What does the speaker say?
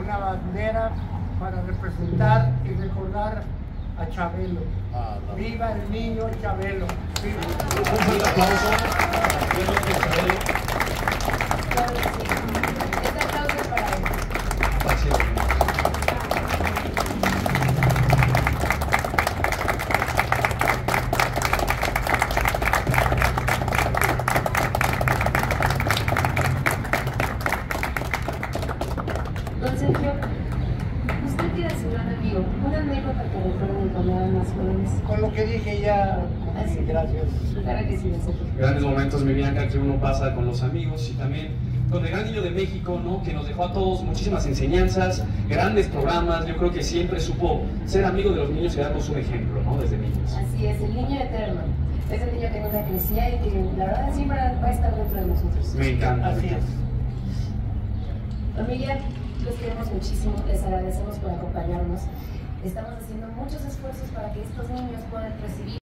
una bandera para representar y recordar a Chabelo. ¡Viva el niño Chabelo! ¡Viva! Un fuerte aplauso. Chabelo. Claro que sí. Este aplauso es para él. Gracias. Don Sergio, usted que era su gran amigo, una anécdota que recuerden cuando eran más jóvenes. Con lo que dije ya, gracias. Claro que sí, don Sergio. Grandes momentos, mi Bianca, que uno pasa con los amigos y también con el gran niño de México, ¿no? Que nos dejó a todos muchísimas enseñanzas, grandes programas. Yo creo que siempre supo ser amigo de los niños y darnos un ejemplo, ¿no? Desde niños. Así es, el niño eterno. Es el niño que nunca crecía y que la verdad siempre va a estar dentro de nosotros. Me encanta. Así es. Don Miguel, los queremos muchísimo, les agradecemos por acompañarnos. Estamos haciendo muchos esfuerzos para que estos niños puedan recibir